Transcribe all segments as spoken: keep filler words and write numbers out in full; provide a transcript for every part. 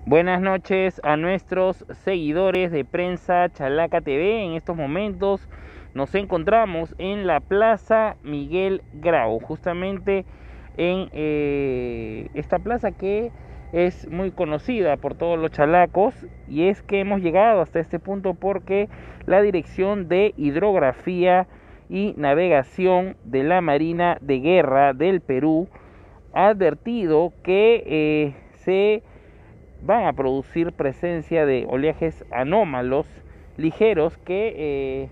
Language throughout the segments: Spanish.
Buenas noches a nuestros seguidores de Prensa Chalaca T V. En estos momentos nos encontramos en la Plaza Miguel Grau, justamente en eh, esta plaza que es muy conocida por todos los chalacos, y es que hemos llegado hasta este punto porque la Dirección de Hidrografía y Navegación de la Marina de Guerra del Perú ha advertido que eh, se van a producir presencia de oleajes anómalos ligeros que, eh,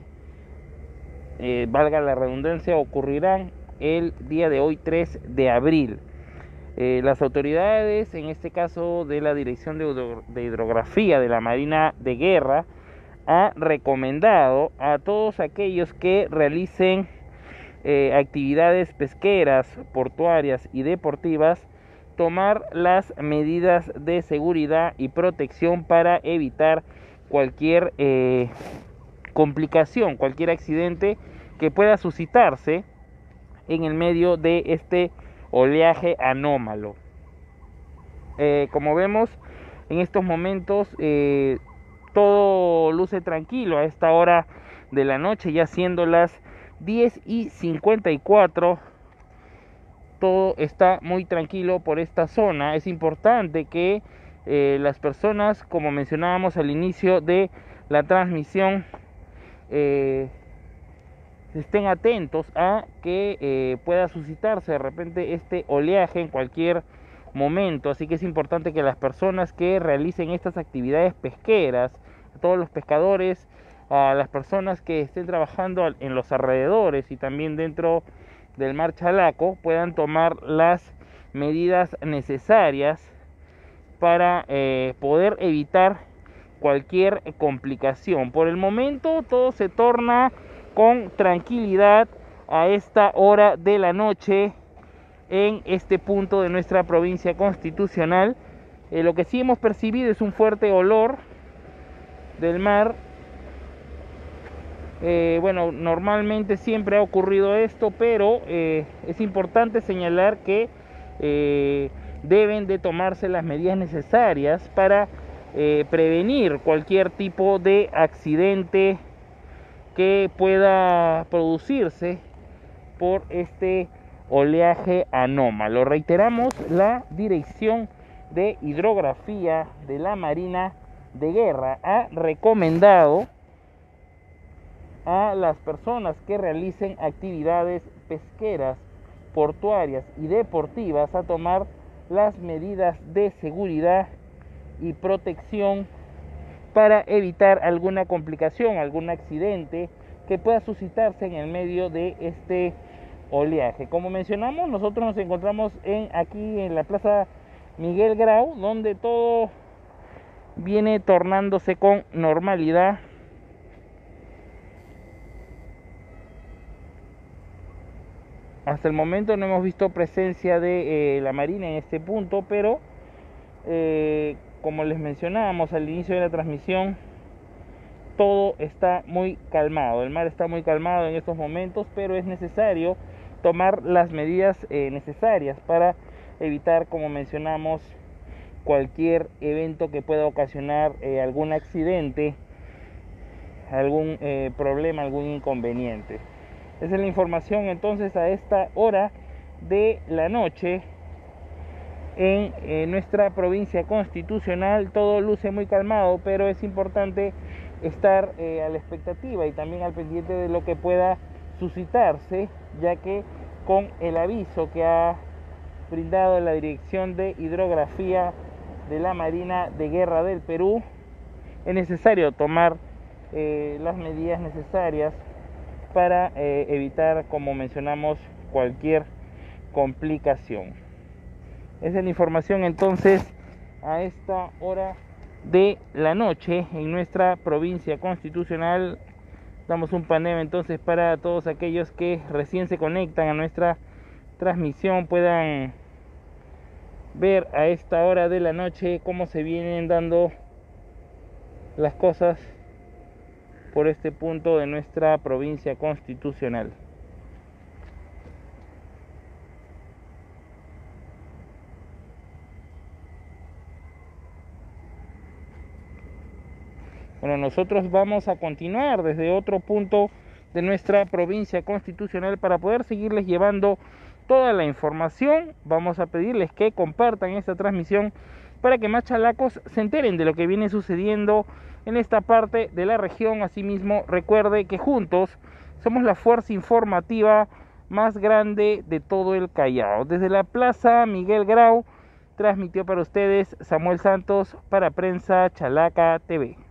eh, valga la redundancia, ocurrirán el día de hoy, tres de abril. Eh, las autoridades, en este caso de la Dirección de, Hidro de Hidrografía de la Marina de Guerra, ha recomendado a todos aquellos que realicen eh, actividades pesqueras, portuarias y deportivas tomar las medidas de seguridad y protección para evitar cualquier eh, complicación, cualquier accidente que pueda suscitarse en el medio de este oleaje anómalo. Eh, como vemos, en estos momentos eh, todo luce tranquilo a esta hora de la noche, ya siendo las diez y cincuenta y cuatro. Todo está muy tranquilo por esta zona. Es importante que eh, las personas, como mencionábamos al inicio de la transmisión, eh, estén atentos a que eh, pueda suscitarse de repente este oleaje en cualquier momento. Así que es importante que las personas que realicen estas actividades pesqueras, a todos los pescadores, a las personas que estén trabajando en los alrededores y también dentro del mar Chalaco, puedan tomar las medidas necesarias para eh, poder evitar cualquier complicación. Por el momento todo se torna con tranquilidad a esta hora de la noche en este punto de nuestra provincia constitucional. Eh, lo que sí hemos percibido es un fuerte olor del mar. Eh, bueno, normalmente siempre ha ocurrido esto, pero eh, es importante señalar que eh, deben de tomarse las medidas necesarias para eh, prevenir cualquier tipo de accidente que pueda producirse por este oleaje anómalo. Reiteramos, la Dirección de Hidrografía de la Marina de Guerra ha recomendado a las personas que realicen actividades pesqueras, portuarias y deportivas a tomar las medidas de seguridad y protección para evitar alguna complicación, algún accidente que pueda suscitarse en el medio de este oleaje. Como mencionamos, nosotros nos encontramos en, aquí en la Plaza Miguel Grau, donde todo viene tornándose con normalidad. Hasta el momento no hemos visto presencia de eh, la Marina en este punto, pero eh, como les mencionábamos al inicio de la transmisión, todo está muy calmado. El mar está muy calmado en estos momentos, pero es necesario tomar las medidas eh, necesarias para evitar, como mencionamos, cualquier evento que pueda ocasionar eh, algún accidente, algún eh, problema, algún inconveniente. Esa es la información entonces a esta hora de la noche en eh, nuestra provincia constitucional. Todo luce muy calmado, pero es importante estar eh, a la expectativa y también al pendiente de lo que pueda suscitarse, ya que con el aviso que ha brindado la Dirección de Hidrografía de la Marina de Guerra del Perú, es necesario tomar eh, las medidas necesarias para eh, evitar, como mencionamos, cualquier complicación. Esa es la información entonces a esta hora de la noche en nuestra provincia constitucional. Damos un paneo entonces para todos aquellos que recién se conectan a nuestra transmisión, puedan ver a esta hora de la noche cómo se vienen dando las cosas por este punto de nuestra provincia constitucional. Bueno, nosotros vamos a continuar desde otro punto de nuestra provincia constitucional para poder seguirles llevando toda la información. Vamos a pedirles que compartan esta transmisión para que más chalacos se enteren de lo que viene sucediendo en esta parte de la región. Asimismo, recuerde que juntos somos la fuerza informativa más grande de todo el Callao. Desde la Plaza Miguel Grau, transmitió para ustedes Samuel Santos para Prensa Chalaca T V.